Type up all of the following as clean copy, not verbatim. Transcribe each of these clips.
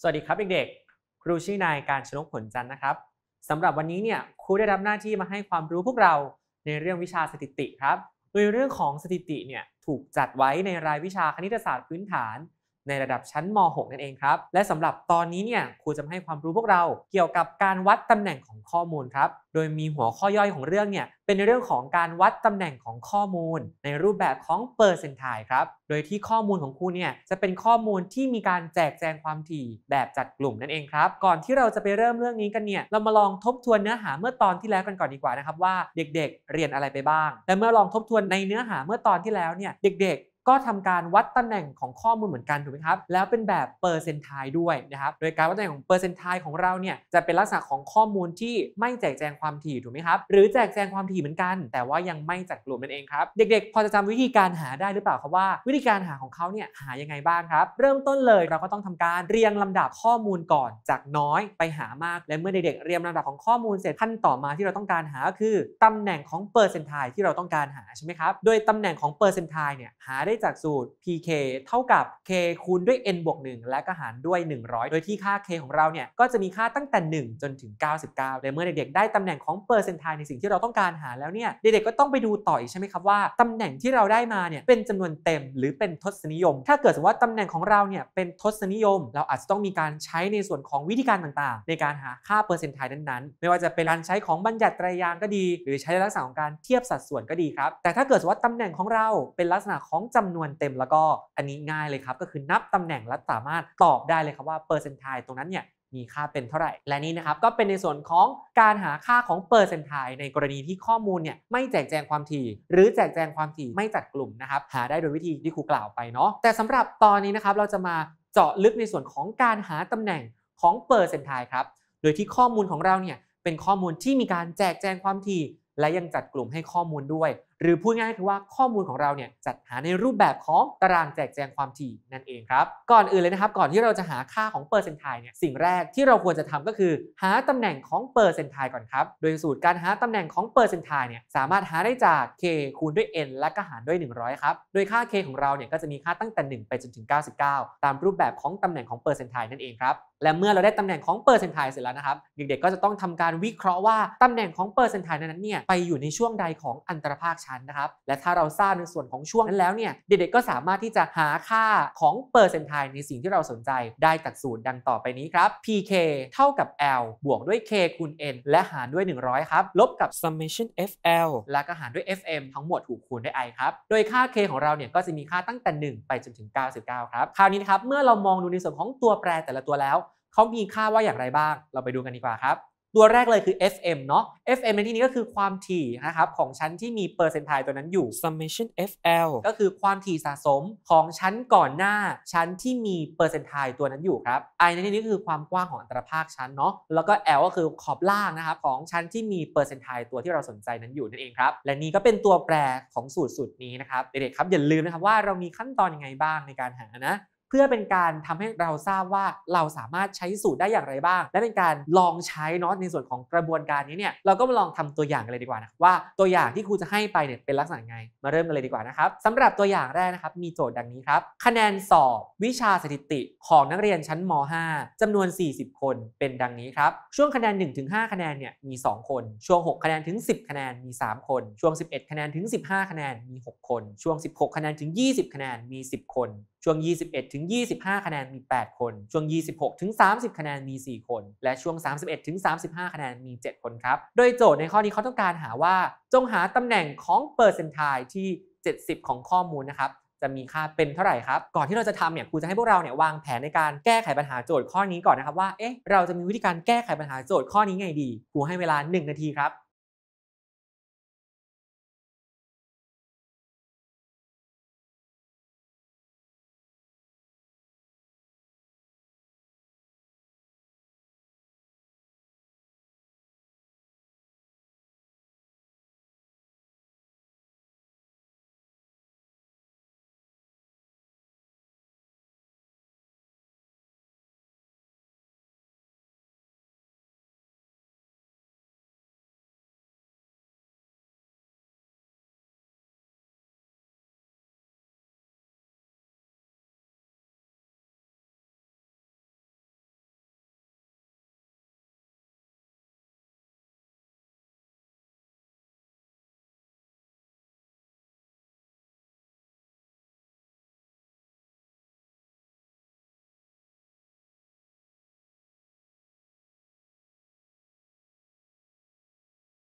สวัสดีครับเด็กๆครูชื่อนายการชนกผลจันทร์นะครับสำหรับวันนี้เนี่ยครูได้รับหน้าที่มาให้ความรู้พวกเราในเรื่องวิชาสถิติครับโดยเรื่องของสถิติเนี่ยถูกจัดไว้ในรายวิชาคณิตศาสตร์พื้นฐานในระดับชั้นม .6 นั่นเองครับและสำหรับตอนนี้เนี่ยครูจะมาให้ความรู้พวกเราเกี่ยวกับการวัดตำแหน่งของข้อมูลครับโดยมีหัวข้อย่อยของเรื่องเนี่ยเป็นในเรื่องของการวัดตำแหน่งของข้อมูลในรูปแบบของเปอร์เซนต์ไทล์ครับโดยที่ข้อมูลของครูเนี่ยจะเป็นข้อมูลที่มีการแจกแจงความถี่แบบจัดกลุ่มนั่นเองครับก่อนที่เราจะไปเริ่มเรื่องนี้กันเนี่ยเรามาลองทบทวนเนื้อหาเมื่อตอนที่แล้วกันก่อนดีกว่านะครับว่าเด็กๆเรียนอะไรไปบ้างและเมื่อลองทบทวนในเนื้อหาเมื่อตอนที่แล้วเนี่ยเด็กๆก็ทำการวัดตำแหน่งของข้อมูลเหมือนกันถูกไหมครับแล้วเป็นแบบเปอร์เซนต์ไทล์ด้วยนะครับโดยการวัดตำแหน่งของเปอร์เซนต์ไทล์ของเราเนี่ยจะเป็นลักษณะของข้อมูลที่ไม่แจกแจงความถี่ถูกไหมครับหรือแจกแจงความถี่เหมือนกันแต่ว่ายังไม่จัดกลุ่มนั่นเองครับเด็กๆพอจะจำวิธีการหาได้หรือเปล่าครับว่าวิธีการหาของเขาเนี่ยหายังไงบ้างครับเริ่มต้นเลยเราก็ต้องทำการเรียงลำดับข้อมูลก่อนจากน้อยไปหามากและเมื่อเด็กๆเรียงลำดับของข้อมูลเสร็จขั้นต่อมาที่เราต้องการหาก็คือตำแหน่งของเปอร์เซนต์ไทล์ที่เราต้องการหาใช่ไหมครับโดยตำแหน่งของเปอร์เซนต์ไทล์เนี่ยหาได้จากสูตร pk เท่ากับ k คูณด้วย n บวก 1และก็หารด้วย100โดยที่ค่า k ของเราเนี่ยก็จะมีค่าตั้งแต่1จนถึง99และเมื่อเด็กๆได้ตำแหน่งของเปอร์เซนต์ไทล์ในสิ่งที่เราต้องการหาแล้วเนี่ยเด็กๆก็ต้องไปดูต่ออีกใช่ไหมครับว่าตำแหน่งที่เราได้มาเนี่ยเป็นจำนวนเต็มหรือเป็นทศนิยมถ้าเกิดสมมติว่าตำแหน่งของเราเนี่ยเป็นทศนิยมเราอาจจะต้องมีการใช้ในส่วนของวิธีการต่างๆในการหาค่าเปอร์เซ็นต์ไทล์นั้นๆไม่ว่าจะเป็นการใช้ของบัญญัติไตรยางก็ดีหรือใช้ลักษณะของการเทียบสัดส่วนก็ดีครับแต่ถ้าเกิดว่าตำแหน่งของเราเป็นลักษณะของจำนวนเต็มแล้วก็อันนี้ง่ายเลยครับก็คือนับตำแหน่งและสามารถตอบได้เลยครับว่าเปอร์เซ็นต์ไทล์ตรงนั้นเนี่ยมีค่าเป็นเท่าไหร่และนี่นะครับก็เป็นในส่วนของการหาค่าของเปอร์เซ็นต์ไทล์ในกรณีที่ข้อมูลเนี่ยไม่แจกแจงความถี่หรือแจกแจงความถี่ไม่จัดกลุ่มนะครับหาได้โดยวิธีที่ครูกล่าวไปเนาะแต่สำหรับตอนนี้นะครับเราจะมาเจาะลึกในส่วนของการหาตำแหน่งของเปอร์เซ็นต์ไทล์ครับโดยที่ข้อมูลของเราเนี่ยเป็นข้อมูลที่มีการแจกแจงความถี่และยังจัดกลุ่มให้ข้อมูลด้วยหรือพูดง่ายๆคือว่าข้อมูลของเราเนี่ยจัดหาในรูปแบบของตารางแจกแจงความถี่นั่นเองครับก่อนอื่นเลยนะครับก่อนที่เราจะหาค่าของเปอร์เซ็นต์ไทล์เนี่ยสิ่งแรกที่เราควรจะทำก็คือหาตำแหน่งของเปอร์เซ็นต์ไทล์ก่อนครับโดยสูตรการหาตำแหน่งของเปอร์เซ็นต์ไทล์เนี่ยสามารถหาได้จาก k คูณด้วย n และก็หารด้วย100ครับโดยค่า k ของเราเนี่ยก็จะมีค่าตั้งแต่1ไปจนถึง99ตามรูปแบบของตำแหน่งของเปอร์เซ็นต์ไทล์นั่นเองครับและเมื่อเราได้ตำแหน่งของเปอร์เซ็นต์ไทล์เสร็จแล้วนะครับเด็กๆก็จะต้องทำการวิเคราะห์ว่าตำแหน่งของเปอร์เซ็นต์ไทล์นั้นเนี่ยไปอยู่ในช่วงใดของอันตรภาคชั้นนะครับและถ้าเราทราบในส่วนของช่วงนั้นแล้วเนี่ยเด็กๆก็สามารถที่จะหาค่าของเปอร์เซ็นต์ไทล์ในสิ่งที่เราสนใจได้จากสูตรดังต่อไปนี้ครับ pk เท่ากับ l บวกด้วย k คูณ n และหารด้วย100ครับลบกับ summation fl และก็หารด้วย fm ทั้งหมดถูกคูณด้วย i ครับโดยค่า k ของเราเนี่ยก็จะมีค่าตั้งแต่1ไปจนถึง99ครับคราวนี้นะครับเมื่อเรามองดูในส่วนของตัวแปรแต่ละตัวแล้วเขามีค่าว่าอย่างไรบ้างเราไปดูกันดีกว่าครับตัวแรกเลยคือ FM เนาะ FM ในที่นี้ก็คือความถี่นะครับของชั้นที่มีเปอร์เซ็นต์ไทล์ตัวนั้นอยู่ summation FL ก็คือความถี่สะสมของชั้นก่อนหน้าชั้นที่มีเปอร์เซ็นต์ไทล์ตัวนั้นอยู่ครับ I ในที่นี้คือความกว้างของอัตราภาคชั้นเนาะแล้วก็ L ก็คือขอบล่างนะครับของชั้นที่มีเปอร์เซ็นต์ไทล์ตัวที่เราสนใจนั้นอยู่นั่นเองครับและนี่ก็เป็นตัวแปรของสูตรนี้นะครับเด็กๆครับอย่าลืมนะครับว่าเรามีขั้นตอนยังไงบ้างในการหานะเพื่อเป็นการทำให้เราทราบว่าเราสามารถใช้สูตรได้อย่างไรบ้างและเป็นการลองใช้เนาะในส่วนของกระบวนการนี้เนี่ยเราก็มาลองทำตัวอย่างกันเลยดีกว่านะว่าตัวอย่างที่ครูจะให้ไปเนี่ยเป็นลักษณะไงมาเริ่มกันเลยดีกว่านะครับสำหรับตัวอย่างแรกนะครับมีโจทย์ดังนี้ครับคะแนนสอบวิชาสถิติของนักเรียนชั้นม .5 จำนวน40คนเป็นดังนี้ครับช่วงคะแนน 1-5 คะแนนเนี่ยมี2คนช่วง6คะแนนถึง10คะแนนมี3คนช่วง11คะแนนถึง15คะแนนมี6คนช่วง16คะแนนถึง20คะแนนมี10คนช่วง21ถึง25คะแนนมี8คนช่วง26ถึง30คะแนนมี4คนและช่วง31ถึง35คะแนนมี7คนครับโดยโจทย์ในข้อนี้เขาต้องการหาว่าจงหาตำแหน่งของเปอร์เซ็นต์ไทล์ที่70ของข้อมูลนะครับจะมีค่าเป็นเท่าไหร่ครับก่อนที่เราจะทำเนี่ยครูจะให้พวกเราเนี่ยวางแผนในการแก้ไขปัญหาโจทย์ข้อนี้ก่อนนะครับว่าเราจะมีวิธีการแก้ไขปัญหาโจทย์ข้อนี้ไงดีครูให้เวลา1นาทีครับ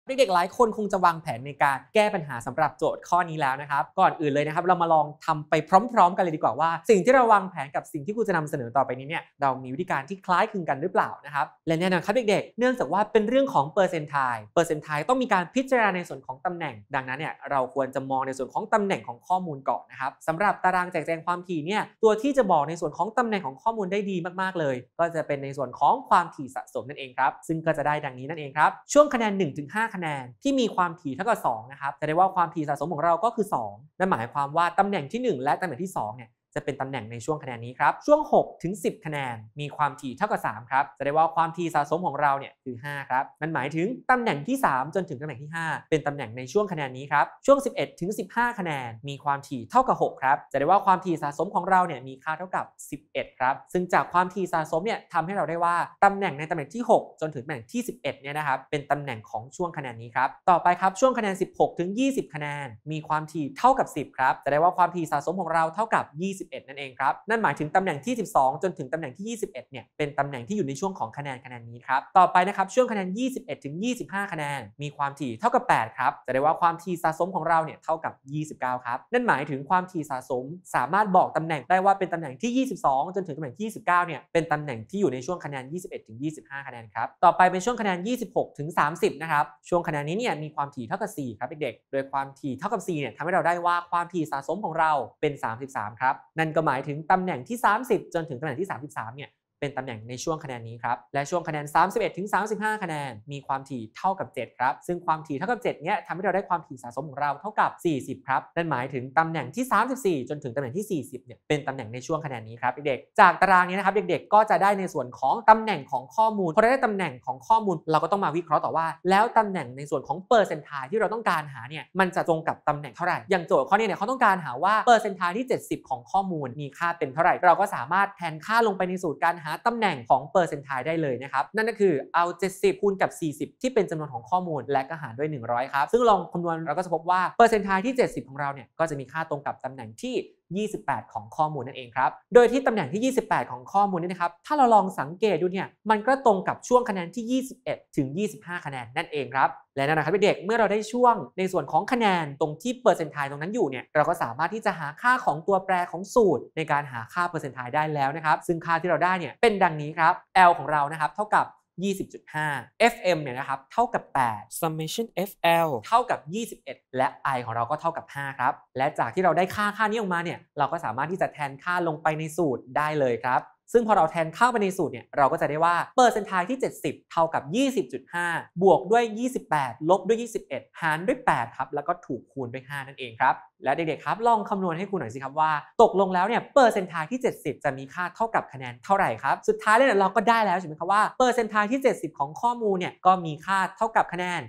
เด็กๆหลายคนคงจะวางแผนในการแก้ปัญหาสำหรับโจทย์ข้อนี้แล้วนะครับก่อนอื่นเลยนะครับเรามาลองทำไปพร้อมๆกันเลยดีกว่าว่าสิ่งที่เราวางแผนกับสิ่งที่ครูจะนำเสนอต่อไปนี้เนี่ยเรามีวิธีการที่คล้ายคลึงกันหรือเปล่านะครับและแน่นอนครับเด็กๆเนื่องจากว่าเป็นเรื่องของเปอร์เซนต์ไทล์ต้องมีการพิจารณาในส่วนของตำแหน่งดังนั้นเนี่ยเราควรจะมองในส่วนของตำแหน่งของข้อมูลก่อนนะครับสำหรับตารางแจกแจงความถี่เนี่ยตัวที่จะบอกในส่วนของตำแหน่งของข้อมูลได้ดีมากๆเลยก็จะเป็นในส่วนของความถี่สะสมนั่นเองครับซึ่งก็จะได้ดังนี้นั่นเองครับช่วงคะแนน 1-5 คะแนนที่มีความถี่เท่ากับ2นะครับจะได้ว่าความถี่สะสมของเราก็คือ2นั่นหมายความว่าตำแหน่งที่1และตำแหน่งที่2เนี่ยจะเป็นตำแหน่งในช่วงคะแนนนี้ครับช่วง6ถึง10คะแนนมีความถี่เท่ากับ3ครับจะได้ว่าความถี่สะสมของเราเนี่ยคือ5ครับนั่นหมายถึงตำแหน่งที่3จนถึงตำแหน่งที่5เป็นตำแหน่งในช่วงคะแนนนี้ครับช่วง11ถึง15คะแนนมีความถี่เท่ากับ6ครับจะได้ว่าความถี่สะสมของเราเนี่ยมีค่าเท่ากับ11ครับซึ่งจากความถี่สะสมเนี่ยทำให้เราได้ว่าตำแหน่งในตำแหน่งที่6จนถึงตำแหน่งที่11เนี่ยนะครับเป็นตำแหน่งของช่วงคะแนนนี้ครับต่อไปครับช่วงคะแนน16ถึง20คะแนนมีความถี่เท่ากับ10ครับจะได้ว่าความถี่สะสมของเราเท่ากับ21นั่นเองครับนั่นหมายถึงตำแหน่งที่12จนถึงตำแหน่งที่21เนี่ยเป็นตำแหน่งที่อยู่ในช่วงของคะแนนนี้ครับต่อไปนะครับช่วงคะแนน21ถึง25คะแนนมีความถี่เท่ากับ8ครับจะได้ว่าความถี่สะสมของเราเนี่ยเท่ากับ29ครับนั่นหมายถึงความถี่สะสมสามารถบอกตำแหน่งได้ว่าเป็นตำแหน่งที่22จนถึงตำแหน่งที่29เนี่ยเป็นตำแหน่งที่อยู่ในช่วงคะแนน21ถึง25คะแนนครับต่อไปเป็นช่วงคะแนน26ถึง30นะครับช่วงคะแนนนี้เนี่ยมีความถี่เท่ากับ4ครับเด็กๆโดยความถี่เท่ากับ4เนี่ยทำให้เราได้ว่าความถี่สะสมของเราเป็น33ครับนั่นก็หมายถึงตำแหน่งที่30จนถึงตำแหน่งที่33เนี่ยเป็นตำแหน่งในช่วงคะแนนนี้ครับและช่วงคะแนน31ถึง35คะแนนมีความถี่เท่ากับ7ครับซึ่งความถี่เท่ากับ7เนี่ยทำให้เราได้ความถี่สะสมของเราเท่ากับ40ครับนั่นหมายถึงตำแหน่งที่34จนถึงตำแหน่งที่40เนี่ยเป็นตำแหน่งในช่วงคะแนนนี้ครับเด็กๆจากตารางนี้นะครับเด็กๆก็จะได้ในส่วนของตำแหน่งของข้อมูลพอได้ตำแหน่งของข้อมูลเราก็ต้องมาวิเคราะห์ต่อว่าแล้วตำแหน่งในส่วนของเปอร์เซนต์ไทล์ที่เราต้องการหาเนี่ยมันจะตรงกับตำแหน่งเท่าไหร่อย่างโจทย์ข้อนี้เนี่ยเขาต้องการหาว่าเปอร์เซนต์ไทล์ที่70ของข้อมูลมีค่าเป็นเท่าไหร่เราก็สามารถแทนค่าลงไปในสูตรการหาตำแหน่งของเปอร์เซนต์ไทล์ได้เลยนะครับนั่นก็คือเอา70คูณกับ40ที่เป็นจำนวนของข้อมูลและก็หารด้วย100ครับซึ่งลองคำนวณเราก็จะพบว่าเปอร์เซนต์ไทล์ที่70ของเราเนี่ยก็จะมีค่าตรงกับตำแหน่งที่28ของข้อมูลนั่นเองครับโดยที่ตำแหน่งที่28ของข้อมูลนี่นะครับถ้าเราลองสังเกตดูเนี่ยมันก็ตรงกับช่วงคะแนนที่21ถึง25คะแนนนั่นเองครับและนั่นนะครับเด็กๆเมื่อเราได้ช่วงในส่วนของคะแนนตรงที่เปอร์เซนต์ไทล์ตรงนั้นอยู่เนี่ยเราก็สามารถที่จะหาค่าของตัวแปรของสูตรในการหาค่าเปอร์เซ็นต์ไทล์ได้แล้วนะครับซึ่งค่าที่เราได้เนี่ยเป็นดังนี้ครับ L ของเรานะครับเท่ากับ20.5 FM เนี่ยนะครับเท่ากับ8 summation FL เท่ากับ21และ I ของเราก็เท่ากับ5ครับและจากที่เราได้ค่านี้ออกมาเนี่ยเราก็สามารถที่จะแทนค่าลงไปในสูตรได้เลยครับซึ่งพอเราแทนค่าไปในสูตรเนี่ยเราก็จะได้ว่าเปอร์เซนต์ไทล์ที่70เท่ากับ 20.5 บวกด้วย28ลบด้วย21หารด้วย8ครับแล้วก็ถูกคูณด้วย5นั่นเองครับและเด็กๆครับลองคำนวณให้ครูหน่อยสิครับว่าตกลงแล้วเนี่ยเปอร์เซนต์ไทล์ที่70จะมีค่าเท่ากับคะแนนเท่าไหร่ครับสุดท้ายเลยเราก็ได้แล้วใช่ไหมครับว่าเปอร์เซนต์ไทล์ที่70ของข้อมูลเนี่ยก็มีค่าเท่ากับคะแนน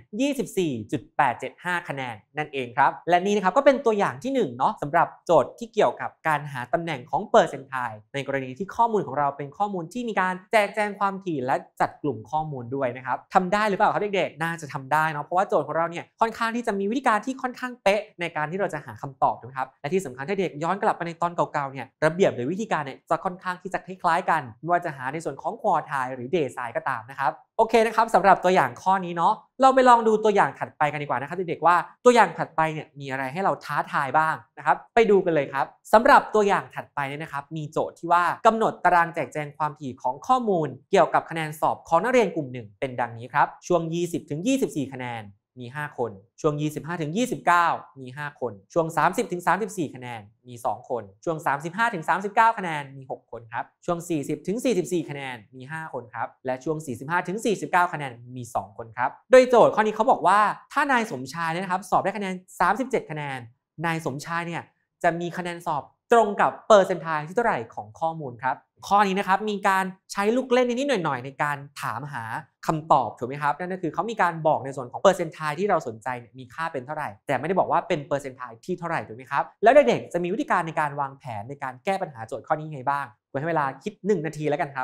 24.875 คะแนนนั่นเองครับและนี่นะครับก็เป็นตัวอย่างที่1เนาะสำหรับโจทย์ที่เกี่ยวกับการหาตำแหน่งของเปอร์เซนต์ไทล์ในกรณีที่ข้อมูลของเราเป็นข้อมูลที่มีการแจกแจงความถี่และจัดกลุ่มข้อมูลด้วยนะครับทำได้หรือเปล่าครับเด็กๆน่าจะทำได้เนาะเพราะว่าโจทย์ของเราเนี่ยค่อนข้างที่จะมีวิธีการที่ค่อนข้างเป๊ะในการที่เราจะหาคำตอบถูกไหมครับและที่สำคัญถ้าเด็กย้อนกลับไปในตอนเก่าๆเนี่ยระเบียบหรือวิธีการเนี่ยจะค่อนข้างที่จะคล้ายๆกันไม่ว่าจะหาในส่วนของควอไทล์หรือเดย์ไซน์ก็ตามนะครับโอเคนะครับสำหรับตัวอย่างข้อนี้เนาะเราไปลองดูตัวอย่างถัดไปกันดีกว่านะครับเด็กๆว่าตัวอย่างถัดไปเนี่ยมีอะไรให้เราท้าทายบ้างนะครับไปดูกันเลยครับสำหรับตัวอย่างถัดไปเนี่ยนะครับมีโจทย์ที่ว่ากำหนดตารางแจกแจงความถี่ของข้อมูลเกี่ยวกับคะแนนสอบของนักเรียนกลุ่ม1เป็นดังนี้ครับช่วง20-24คะแนนมี5คนช่วง25-29มี5คนช่วง30-34คะแนนมี2คนช่วง35-39คะแนนมี6คนครับช่วง40-44คะแนนมี5คนครับและช่วง45-49คะแนนมี2คนครับโดยโจทย์ข้อนี้เขาบอกว่าถ้านายสมชายนะครับสอบได้คะแนน37คะแนนนายสมชายเนี่ยจะมีคะแนนสอบตรงกับเปอร์เซนต์ไทล์ที่เท่าไหร่ของข้อมูลครับข้อนี้นะครับมีการใช้ลูกเล่นนิดๆหน่อยๆในการถามหาคำตอบถูกไหมครับนั่นก็คือเขามีการบอกในส่วนของเปอร์เซ็นต์ไทล์ที่เราสนใจมีค่าเป็นเท่าไหร่แต่ไม่ได้บอกว่าเป็นเปอร์เซ็นต์ไทล์ที่เท่าไหร่ถูกไหมครับแล้วเด็กๆจะมีวิธีการในการวางแผนในการแก้ปัญหาโจทย์ข้อนี้ยังไงบ้างไว้ให้เวลาคิด1นาทีแล้วกันครับ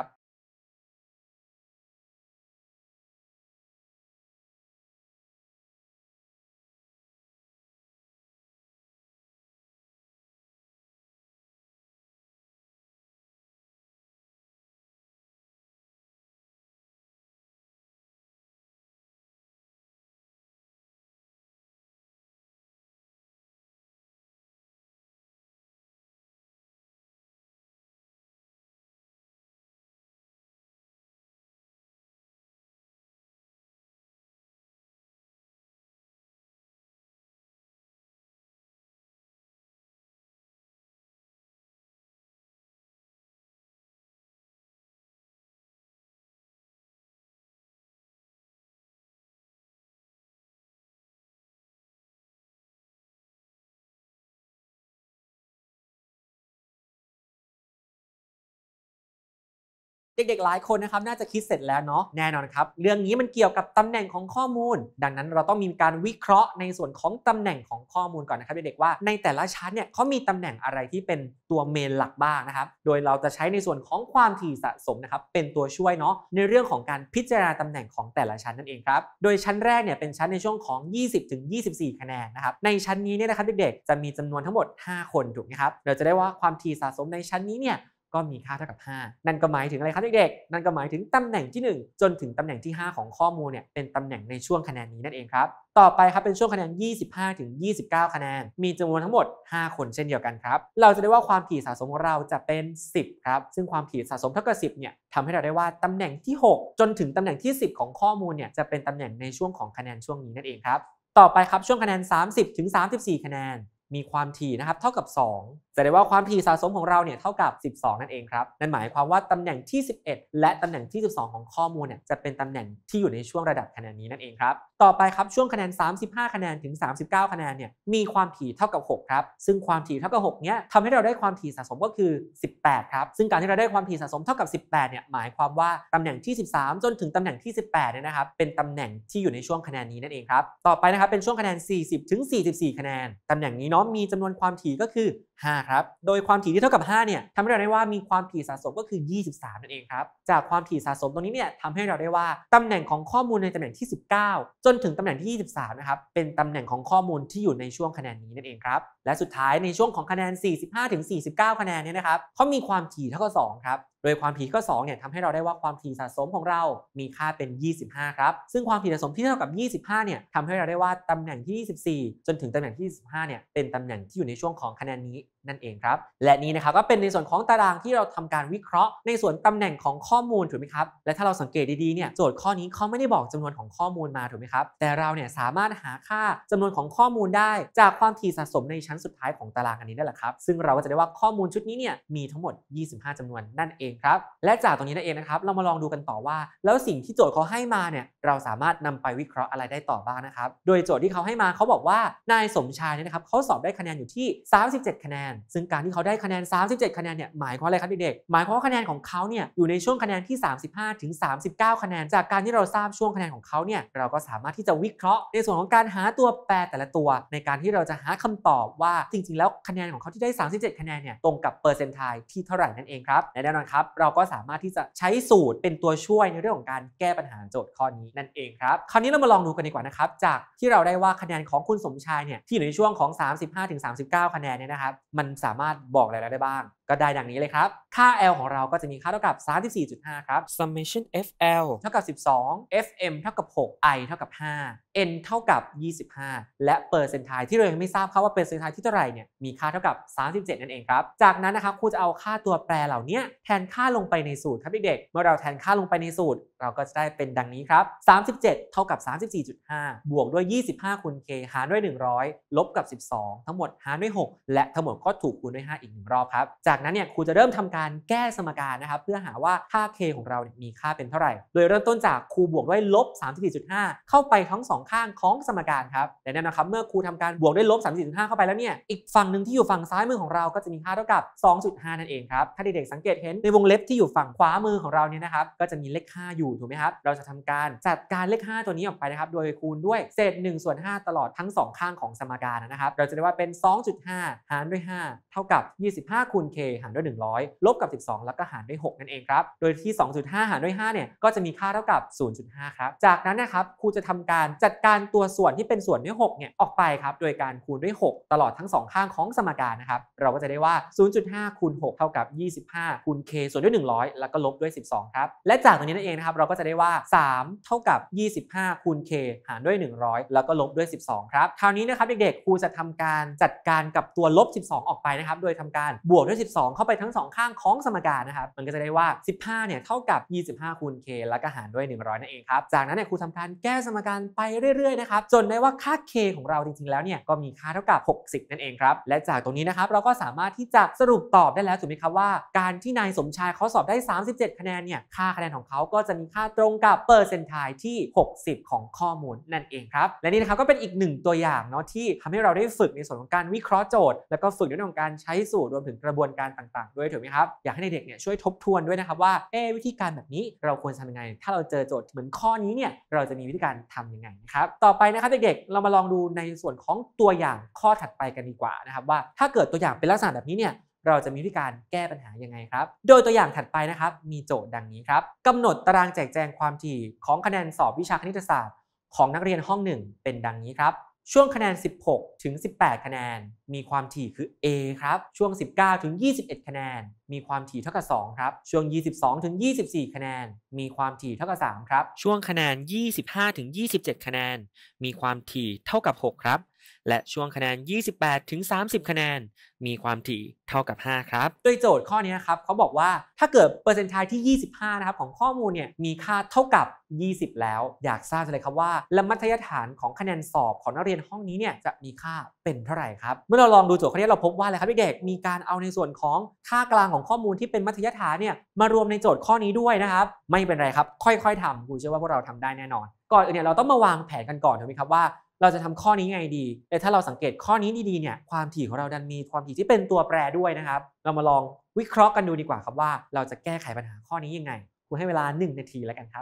เด็กๆหลายคนนะครับน่าจะคิดเสร็จแล้วเนาะแน่นอนครับเรื่องนี้มันเกี่ยวกับตำแหน่งของข้อมูลดังนั้นเราต้องมีการวิเคราะห์ในส่วนของตำแหน่งของข้อมูลก่อนนะครับเด็กๆว่าในแต่ละชั้นเนี่ยเขามีตำแหน่งอะไรที่เป็นตัวเมนหลักบ้างนะครับโดยเราจะใช้ในส่วนของความถี่สะสมนะครับเป็นตัวช่วยเนาะในเรื่องของการพิจารณาตำแหน่งของแต่ละชั้นนั่นเองครับโดยชั้นแรกเนี่ยเป็นชั้นในช่วงของ20-24 คะแนนนะครับในชั้นนี้เนี่ยนะครับเด็กๆจะมีจำนวนทั้งหมด5คนถูกไหมครับเราจะได้ว่าความถี่สะสมในชั้นนี้เนี่ยก็มีค่าเท่ากับ5นั่นก็หมายถึงอะไรครับเด็กๆนั่นก็หมายถึงตำแหน่งที่1จนถึงตำแหน่งที่5ของข้อมูลเนี่ยเป็นตำแหน่งในช่วงคะแนนนี้นั่นเองครับต่อไปครับเป็นช่วงคะแนน25-29 คะแนนมีจำนวนทั้งหมด5คนเช่นเดียวกันครับเราจะได้ว่าความถี่สะสมของเราจะเป็น10ครับซึ่งความถี่สะสมเท่ากับ10เนี่ยทำให้เราได้ว่าตำแหน่งที่6จนถึงตำแหน่งที่10ของข้อมูลเนี่ยจะเป็นตำแหน่งในช่วงของคะแนนช่วงนี้นั่นเองครับต่อไปครับช่วงคะแนน30-34 คะแนนมีความถี่นะครับเท่ากับ2จะได้ว่าความถี่สะสมของเราเนี่ยเท่ากับ12นั่นเองครับนั่นหมายความว่าตำแหน่งที่11และตำแหน่งที่12ของข้อมูลเนี่ยจะเป็นตำแหน่งที่อยู่ในช่วงระดับคะแนนนี้นั่นเองครับต่อไปครับช่วงคะแนน35คะแนนถึง39คะแนนเนี่ยมีความถี่เท่ากับ6ครับซึ่งความถี่เท่ากับ6เนี่ยทำให้เราได้ความถี่สะสมก็คือ18ครับซึ่งการที่เราได้ความถี่สะสมเท่ากับ18เนี่ยหมายความว่าตำแหน่งที่13จนถึงตำแหน่งที่18เนี่ยนะครับเป็นตำแหน่งที่อยู่ในช่วงคะแนนนี้นั่นเองครับต่อไปนะครับเป็นช่วงคะแนน40-44 คะแนนตำแหน่งนี้เนาะมีจำนวนความถี่ก็คือ5ครับโดยความถี่ที่เท่ากับ5เนี่ยทำให้เราได้ว่ามีความถี่สะสมก็คือ23นั่นเองครับจากความถี่สะสมตรงนี้เนี่ยทำให้เราได้ว่าตำแหน่งของข้อมูลในตำแหน่งที่19จนถึงตำแหน่งที่23นะครับเป็นตำแหน่งของข้อมูลที่อยู่ในช่วงคะแนนนี้นั่นเองครับและสุดท้ายในช่วงของคะแนน45-49 คะแนนเนี่ยนะครับเขามีความถี่เท่ากับ2ครับโดยความถี่ข้อ2เนี่ยทำให้เราได้ว่าความถี่สะสมของเรามีค่าเป็น25ครับซึ่งความถี่สะสมที่เท่ากับ25เนี่ยทำให้เราได้ว่าตำแหน่งที่24จนถึงตำแหน่งที่25เนี่ยเป็นตำแหน่งที่อยู่ในช่วงของคะแนนนี้นั่นเองครับและนี้นะครับก็เป็นในส่วนของตารางที่เราทำการวิเคราะห์ในส่วนตำแหน่งของข้อมูลถูกไหมครับและถ้าเราสังเกตดีๆเนี่ยโจทย์ข้อนี้เขาไม่ได้บอกจำนวนของข้อมูลมาถูกไหมครับแต่เราเนี่ยสามารถหาค่าจำนวนของข้อมูลได้จากความถี่สะสมในชั้นสุดท้ายของตารางอันนี้นั่นแหละครับซึ่งเราก็จะได้ว่าข้อมูลชุดนี้เนี่ยมีทั้งหมด25จำนวนนั่นเองครับและจากตรงนี้นั่นเองนะครับเรามาลองดูกันต่อว่าแล้วสิ่งที่โจทย์เขาให้มาเนี่ยเราสามารถนำไปวิเคราะห์อะไรได้ต่อบ้างนะครับโดยโจทย์ที่เขาให้มาเขาบอกว่านายสมชายเนี่ยนะครับเขาสอบได้คะแนนอยู่ที่37คะแนนซึ่งการที่เขาได้คะแนน37คะแนนเนี่ยหมายความอะไรครับเด็กๆหมายความว่าคะแนนของเขาเนี่ยอยู่ในช่วงคะแนนที่35-39คะแนนจากการที่เราทราบช่วงคะแนนของเขาเนี่ยเราก็สามารถที่จะวิเคราะห์ในส่วนของการหาตัวแปรแต่ละตัวในการที่เราจะหาคำตอบว่าจริงๆแล้วคะแนนของเขาที่ได้37คะแนนเนี่ยตรงกับเปอร์เซ็นต์ไทล์ที่เท่าไหร่นั่นเองครับและแน่นอนครับเราก็สามารถที่จะใช้สูตรเป็นตัวช่วยในเรื่องของการแก้ปัญหาโจทย์ข้อนี้นั่นเองครับคราวนี้เรามาลองดูกันดีกว่านะครับจากที่เราได้ว่าคะแนนของคุณสมชายเนี่ยที่อยู่ในช่วงของ35-39คะแนนเนี่ยนะครับมันสามารถบอกอะไรเราได้บ้างก็ได้ดังนี้เลยครับค่า L ของเราก็จะมีค่าเท่ากับ 34.5 ครับ summation FL เท่ากับ12 FM เท่ากับ6 I เท่ากับ5 N เท่ากับ25และเปอร์เซ็นต์ไทล์ที่เรายังไม่ทราบครับว่าเปอร์เซ็นต์ไทล์ที่เท่าไหร่เนี่ยมีค่าเท่ากับ37นั่นเองครับจากนั้นนะครับครูจะเอาค่าตัวแปรเหล่านี้แทนค่าลงไปในสูตรครับเด็กๆเมื่อเราแทนค่าลงไปในสูตรเราก็จะได้เป็นดังนี้ครับ37เท่ากับ 34.5 บวกด้วย25คูณ k หารด้วย100ลบกับ12ทั้งหมดหารด้วย6และทั้งหมดก็ถูกคูณด้วย5อีก1รอบครับจากนั้นเนี่ยครูจะเริ่มทำการแก้สมการนะครับเพื่อหาว่าค่า k ของเราเนี่ยมีค่าเป็นเท่าไหร่โดยเริ่มต้นจากครูบวกด้วยลบ 34.5 เข้าไปทั้ง2ข้างของสมการครับและแน่นอนครับเมื่อครูทำการบวกด้วยลบ 34.5 เข้าไปแล้วเนี่ยอีกฝั่งหนึ่งที่อยู่ฝั่งซ้ายมือของเราก็จะมีค่าเท่ากับ 2.5 นั่นเองครับถ้าเด็กๆสังเกตเห็นในวงเล็บที่อยู่ฝั่งขวามือของเราเนี่ยนะครับก็จะมีเลข5อยู่ถูกไหมครับเราจะทำการจัดการเลข5ตัวนี้ออกไปนะครับโดยคูณด้วยเศษ1/5ตลอดทั้ง2ข้างของสมการนะครับเราจะได้ว่าเป็น 2.5 หารด้วย5เท่ากับ25คูณ k หารด้วย100ลบกับ12แล้วก็หารด้วย6นั่นเองครับโดยที่ 2.5 หารด้วย5เนี่ยก็จะมีค่าเท่ากับ 0.5 ครับจากนั้นนะครับครูจะทำการจัดการตัวส่วนที่เป็นส่วนด้วย6เนี่ยออกไปครับโดยการคูณด้วย6ตลอดทั้ง2ข้างของสมการนะครับเราก็จะได้ว่า 0.5 คูณ 6 เท่ากับ25คูณ k ส่วนด้วย100แล้วก็ลบด้วย12ครับและจากตรงนี้นั่นเองนะครับเราก็จะได้ว่า3เท่ากับ25คูณ k หารด้วย100แล้วก็ลบด้วย12ครับคราวนี้นะครับเด็กๆครูจะทำการจัดการกับตัวลบ12ออกไปนะครับโดยทำการบวกด้วย12เข้าไปทั้ง2ข้างของสมการนะครับมันก็จะได้ว่า15เนี่ยเท่ากับ25คูณ k แล้วก็หารด้วย100นั่นเองครับจากนั้นเนี่ยครูทำการแก้สมการไปเรื่อยๆนะครับจนได้ว่าค่า k ของเราจริงๆแล้วเนี่ยก็มีค่าเท่ากับ60นั่นเองครับและจากตรงนี้นะครับเราก็สามารถที่จะสรุปตอบได้แล้วถูกไหมครับว่าการที่นายสมชายเขาสอบได้37คะแนนเนี่ยค่าคะแนนของเขาก็จะมีค่าตรงกับเปอร์เซ็นต์ไทล์ที่60ของข้อมูลนั่นเองครับและนี่นะครับก็เป็นอีกหนึ่งตัวอย่างเนาะที่ทำให้เราได้ฝึกในส่วนของการวิเคราะห์โจทย์แล้วก็ฝึกในเรื่องของการใช้สูตรรวมถึงกระบวนการต่างๆด้วยถูกไหมครับอยากให้เด็กๆเนี่ยช่วยทบทวนด้วยนะครับว่าวิธีการแบบนี้เราควรทำยังไงถ้าเราเจอโจทย์เหมือนข้อนี้เนี่ยเราจะมีวิธีการทำยังไงนะครับต่อไปนะครับเด็กๆเรามาลองดูในส่วนของตัวอย่างข้อถัดไปกันดีกว่านะครับว่าถ้าเกิดตัวอย่างเป็นลักษณะแบบนี้เนี่ยเราจะมีวิธีการแก้ปัญหายังไงครับโดยตัวอย่างถัดไปนะครับมีโจทย์ดังนี้ครับกำหนดตารางแจกแจงความถี่ของคะแนนสอบวิชาคณิตศาสตร์ของนักเรียนห้อง1เป็นดังนี้ครับช่วงคะแนน16ถึง18คะแนนมีความถี่คือ A ครับช่วง19ถึง21คะแนนมีความถี่เท่ากับ2ครับช่วง22ถึง24คะแนนมีความถี่เท่ากับ3ครับช่วงคะแนน25ถึง27คะแนนมีความถี่เท่ากับ6ครับและช่วงคะแนน28ถึง30คะแนนมีความถี่เท่ากับ5ครับโดยโจทย์ข้อนี้นะครับเขาบอกว่าถ้าเกิดเปอร์เซ็นต์ไทที่25นะครับของข้อมูลเนี่ยมีค่าเท่ากับ20แล้วอยากทราบเลยครับว่าและมัธยฐานของคะแนนสอบของนักเรียนห้องนี้เนี่ยจะมีค่าเป็นเท่าไหร่ครับเมื่อเราลองดูโจทย์ข้อนี้เราพบว่าอะไรครับเด็กๆมีการเอาในส่วนของค่ากลางของข้อมูลที่เป็นมัธยฐานเนี่ยมารวมในโจทย์ข้อนี้ด้วยนะครับไม่เป็นไรครับค่อยๆทำครูเชื่อว่าพวกเราทำได้แน่นอนก่อนอื่นเนี่ยเราต้องมาวางแผนกันก่อนถูกไหมครับว่าเราจะทำข้อนี้ไงดีแต่ถ้าเราสังเกตข้อนี้ดีๆเนี่ยความถี่ของเราดันมีความถี่ที่เป็นตัวแปรด้วยนะครับเรามาลองวิเคราะห์กันดูดีกว่าครับว่าเราจะแก้ไขปัญหาข้อนี้ยังไงครูให้เวลา1 นาทีแล้วกันครับ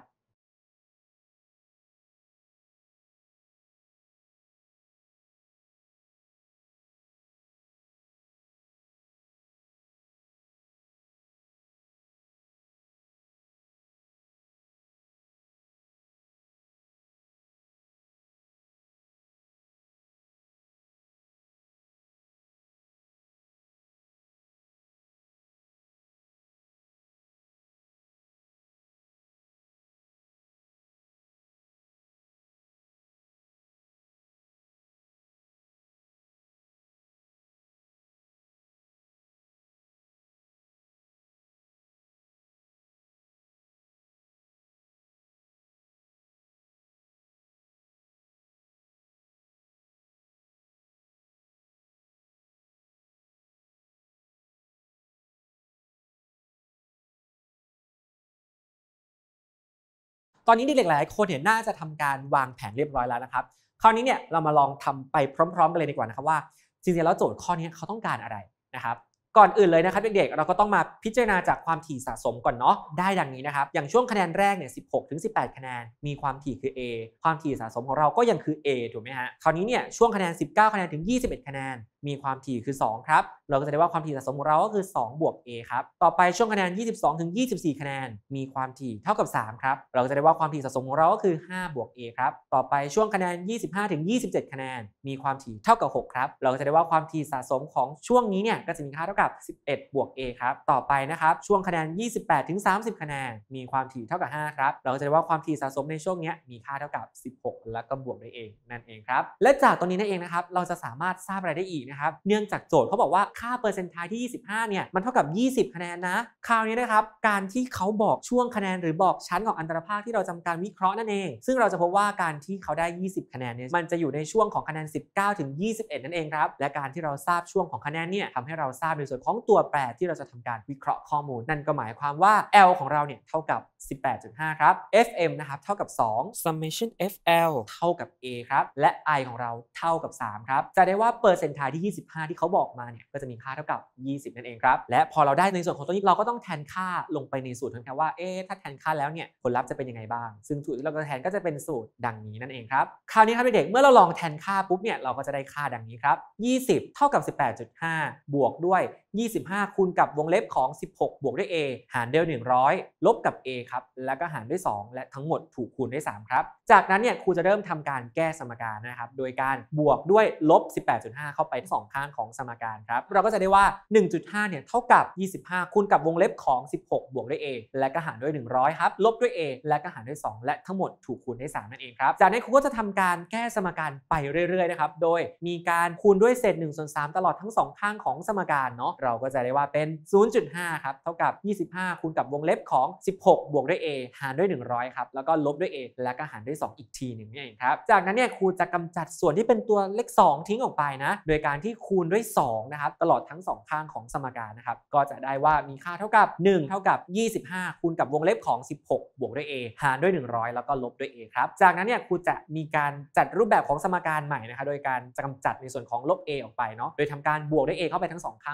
ตอนนี้เด็กๆหลายคนเนี่ยน่าจะทำการวางแผนเรียบร้อยแล้วนะครับคราวนี้เนี่ยเรามาลองทำไปพร้อมๆกันเลยดีกว่านะครับว่าจริงๆแล้วโจทย์ข้อนี้เขาต้องการอะไรนะครับก่อนอื่นเลยนะครับเด็กๆเราก็ต้องมาพิจารณาจากความถี่สะสมก่อนเนาะได้ดังนี้นะครับอย่างช่วงคะแนนแรกเนี่ย16ถึง18คะแนนมีความถี่คือ A ความถี่สะสมของเราก็ยังคือ A ถูกไหมฮะคราวนี้เนี่ยช่วงคะแนน19คะแนนถึง21คะแนนมีความถี่คือ2ครับเราก็จะได้ว่าความถี่สะสมของเราก็คือ2บวก A ครับต่อไปช่วงคะแนน22ถึง24คะแนนมีความถี่เท่ากับ3ครับเราก็จะได้ว่าความถี่สะสมของเราก็คือ5บวก A ครับต่อไปช่วงคะแนน25ถึง27คะแนนมีความถี่เท่ากับ6ครับเราก็จะได้ว่าความถี่สะสมของช่วงนี้เนี่ยก็จะมีค่าเท่ากับ11บวก A ครับต่อไปนะครับช่วงคะแนน28ถึง30คะแนนมีความถี่เท่ากับ5ครับเราก็จะได้ว่าความถี่สะสมในช่วงนี้มีค่าเท่ากับ16แล้วก็บวกได้เองนั่นเองครับและจากตรงนี้นั่นเองนะครับเราจะสามารถทราบอะไรได้อีกนะครับเนื่องจากโจทย์เขาบอกว่าค่าเปอร์เซ็นต์ไทที่25เนี่ยมันเท่ากับ20คะแนนนะคราวนี้นะครับการที่เขาบอกช่วงคะแนนหรือบอกชั้นของอันตรภาคที่เราทำการวิเคราะห์นั่นเองซึ่งเราจะพบว่าการที่เขาได้20คะแนนเนี่ยมันจะอยู่ในช่วงของคะแนน19ถึง21นั่นเองครับและการที่เราทราบช่วงของคะแนนเนี่ยทำให้เราทราบในส่วนของตัวแปรที่เราจะทำการวิเคราะห์ข้อมูลนั่นก็หมายความว่า L ของเราเนี่ยเท่ากับ 18.5 ครับ FM นะครับเท่ากับ2 summation FL เท่ากับ A ครับและ I ของเราเท่ากับ3ครับจะได้ว่าเปอร์เซ็นต์ไทที่25ที่เขาบอกมาเนี่ยก็จะมีค่าเท่ากับ20นั่นเองครับและพอเราได้ในส่วนของตัวนี้เราก็ต้องแทนค่าลงไปในสูตรนะครับว่าถ้าแทนค่าแล้วเนี่ยผลลัพธ์จะเป็นยังไงบ้างซึ่งสูตรที่เราจะแทนก็จะเป็นสูตรดังนี้นั่นเองครับคราวนี้ครับเด็กๆเมื่อเราลองแทนค่าปุ๊บเนี่ยเราก็จะได้ค่าดังนี้ครับ20เท่ากับ 18.5 บวกด้วย25คูณกับวงเล็บของ16บวกด้วย A หารด้วย100ลบกับ A ครับแล้วก็หารด้วย2และทั้งหมดถูกคูณด้วย3ครับจากนั้นเนี่ยครูจะเริ่มทำการแก้สมการนะครับโดยการบวกด้วยลบ 18.5 เข้าไปทั้ง2ข้างของสมการครับเราก็จะได้ว่า 1.5 เนี่ยเท่ากับ25คูณกับวงเล็บของ16บวกด้วย A และก็หารด้วย100ครับลบด้วย A และก็หารด้วย2และทั้งหมดถูกคูณด้วย3นั่นเองครับจากนั้นครูก็จะทำการแก้สมการไปเรื่อยๆนะครับโดยมีการคูณด้วยเศษ1/3ตลอดทั้ง2ข้างของสมการเนาะเราก็จะได้ว่าเป็น 0.5 ครับเท่ากับ25คูณกับวงเล็บของ16บวกด้วย A หารด้วย100ครับแล้วก็ลบด้วย A แล้วก็หารด้วย2อีกทีหนึ่งนี่เองครับจากนั้นเนี่ยครูจะกำจัดส่วนที่เป็นตัวเลข2ทิ้งออกไปนะโดยการที่คูณด้วย2นะครับตลอดทั้ง2ข้างของสมการนะครับก็จะได้ว่ามีค่าเท่ากับ1เท่ากับ25คูณกับวงเล็บของ16บวกด้วย A หารด้วย100แล้วก็ลบด้วย A ครับจากนั้นเนี่ยครูจะมีการจัดรูปแบบของสมการใหม่นะคะโดยการจะกำจัดในส่วนของลบ A ออกไปเนาะโดยทำการบวกด้วย A เข้าไปทั้ง2ข้างของสม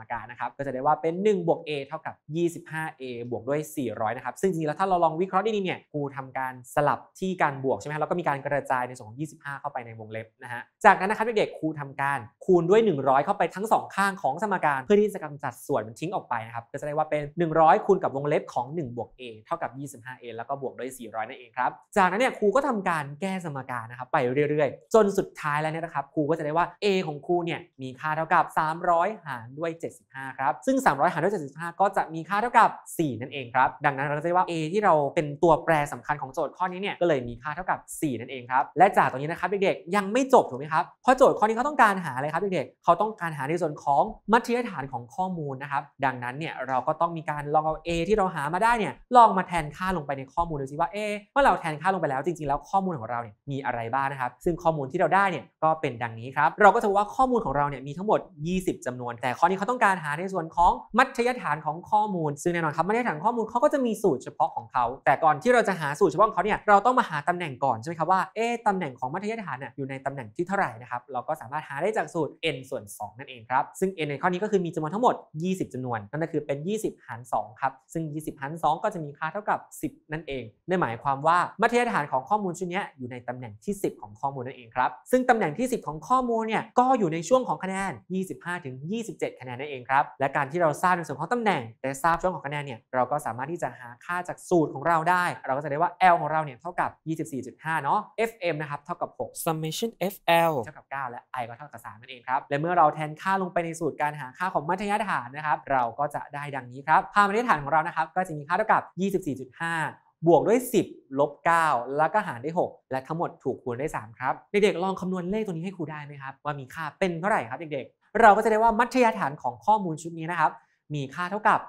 มการนะครับก็จะได้ว่าเป็น1บวก a เท่ากับ 25a บวกด้วย400นะครับซึ่งจริงๆแล้วถ้าเราลองวิเคราะห์ดีๆเนี่ยครูทำการสลับที่การบวกใช่ไหมครับแล้วก็มีการกระจายในส่วนของ25เข้าไปในวงเล็บนะฮะจากนั้นนะครับเด็กๆครูทำการคูณด้วย100เข้าไปทั้ง2ข้างของสมการเพื่อที่จะกำจัดส่วนมันทิ้งออกไปนะครับก็จะได้ว่าเป็น100คูณกับวงเล็บของ1บวก a เท่ากับ 25a แล้วก็บวกด้วย400นั่นเองครับจากนั้นเนี่ยครูก็ทำการแก้สมการนะครับไปเรื่อยๆจนสุดท้ายแล้วเนี่ยนะครับครูก็จะได้ว่า a ของครูเนี่ยมีค่าเท่ากับ300หารด้วย75ครับซึ่ง300หารด้วย75ก็จะมีค่าเท่ากับ4นั่นเองครับดังนั้นเราจะได้ว่า a ที่เราเป็นตัวแปรสำคัญของโจทย์ข้อนี้เนี่ยก็เลยมีค่าเท่ากับ4นั่นเองครับและจากตรงนี้นะครับเด็กๆยังไม่จบถูกไหมครับเพราะโจทย์ข้อนี้เขาต้องการหาอะไรครับเด็กๆเขาต้องการหาในส่วนของมัธยฐานของข้อมูลนะครับดังนั้นเนี่ยเราก็ต้องมีการลองเอา a ที่เราหามาได้เนี่ยลองมาแทนค่าลงไปในข้อมูลดูซิว่าเมื่อเราแทนค่าลงไปแล้วจริงๆแล้วข้อมูลของเราเนี่ยมีอะไรบ้างนะครับซึ่งข้อมูลที่เราได้เนี่ยก็เป็นดังนี้ครับเราก็จะว่าข้อมูลของเราเนี่ยมีทั้งหมด20จำนวนแต่ข้อนี้เขาต้องการหาในส่วนของมัธยฐานของข้อมูลซึ่งแน่นอนครับมัธยฐานข้อมูลเขาก็จะมีสูตรเฉพาะของเขาแต่ก่อนที่เราจะหาสูตรเฉพาะของเขาเนี่ยเราต้องมาหาตำแหน่งก่อนใช่ไหมครับว่าตำแหน่งของมัธยฐานเนี่ยอยู่ในตำแหน่งที่เท่าไหร่นะครับเราก็สามารถหาได้จากสูตร n ส่วน2นั่นเองครับซึ่ง n ในข้อนี้ก็คือมีจำนวนทั้งหมด20จำนวนนั่นก็คือเป็น20หาร2ครับซึ่ง20หาร2ก็จะมีค่าเท่ากับ10นั่นเองนั่นหมายความว่ามัธยฐานของข้อมูลชุดนี้อยู่ในตำแหน่งที่10ของข้อมูลนั่นเองครับซึ่งตำแหน่งที่10ของข้อมูลเนี่ยก็อยู่ในช่วงของคะแนน25ถึง27คะแนนนั่นเองครับและการที่เราทราบในส่วนของตำแหน่งและทราบช่วงของคะแนนเนี่ยเราก็สามารถที่จะหาค่าจากสูตรของเราได้เราก็จะได้ว่า L ของเราเนี่ยเท่ากับ 24.5 เนาะ FM นะครับเท่ากับ6 summation FL เท่ากับ9และ I ก็เท่ากับ3นั่นเองครับและเมื่อเราแทนค่าลงไปในสูตรการหาค่าของมัธยฐานนะครับเราก็จะได้ดังนี้ครับค่ามัธยฐานของเรานะครับก็จะมีค่าเท่ากับ 24.5 บวกด้วย10ลบ9แล้วก็หารด้วย6และทั้งหมดถูกคูณด้วย3ครับเด็กๆลองคำนวณเลขตัวนี้ให้ครูได้ไหมครับว่ามีค่าเป็นเท่าไหร่ครับเด็กๆเราก็จะได้ว่ามัธยฐานของข้อมูลชุดนี้นะครับมีค่าเท่ากับ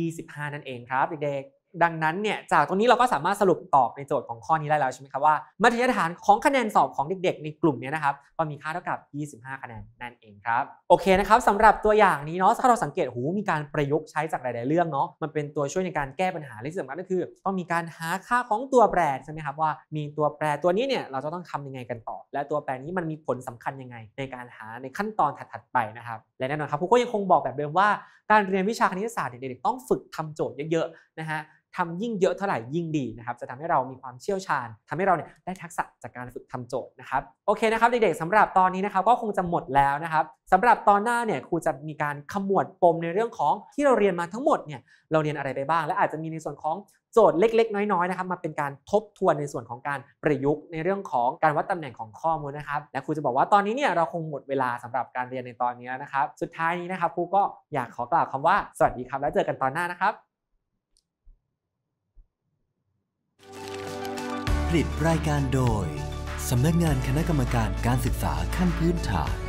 25นั่นเองครับเด็กๆดังนั้นเนี่ยจากตรงนี้เราก็สามารถสรุปตอบในโจทย์ของข้อนี้ได้แล้วใช่ไหมครับว่ามัธยฐานของคะแนนสอบของเด็กๆในกลุ่มนี้นะครับก็มีค่าเท่ากับ25คะแนนนั่นเองครับโอเคนะครับสำหรับตัวอย่างนี้เนาะถ้าเราสังเกตมีการประยุกต์ใช้จากหลายๆเรื่องเนาะมันเป็นตัวช่วยในการแก้ปัญหาและที่สำคัญก็คือต้องมีการหาค่าของตัวแปรใช่ไหมครับว่ามีตัวแปรตัวนี้เนี่ยเราจะต้องทำยังไงกันต่อและตัวแปรนี้มันมีผลสำคัญยังไงในการหาในขั้นตอนถัดๆไปนะครับและแน่นอนครับครูก็ยังคงบอกแบบเดิมว่าการเรียนวิชาคณิตศาสตร์เด็กๆต้องฝึกทำโจทย์เยอะๆนะฮะทำยิ่งเยอะเท่าไหร่ยิ่งดีนะครับจะทำให้เรามีความเชี่ยวชาญทำให้เราเนี่ยได้ทักษะจากการฝึกทำโจทย์นะครับโอเคนะครับเด็กๆสำหรับตอนนี้นะครับก็คงจะหมดแล้วนะครับสำหรับตอนหน้าเนี่ยครูจะมีการขมวดปมในเรื่องของที่เราเรียนมาทั้งหมดเนี่ยเราเรียนอะไรไปบ้างและอาจจะมีในส่วนของโจทย์เล็กๆน้อยๆนะครับมาเป็นการทบทวนในส่วนของการประยุกต์ในเรื่องของการวัดตำแหน่งของข้อมูลนะครับและครูจะบอกว่าตอนนี้เนี่ยเราคงหมดเวลาสำหรับการเรียนในตอนนี้แล้วนะครับสุดท้ายนี้นะครับครูก็อยากขอกล่าวคำว่าสวัสดีครับแล้วเจอกันตอนหน้านะครับผลิตรายการโดยสำนักงานคณะกรรมการการศึกษาขั้นพื้นฐาน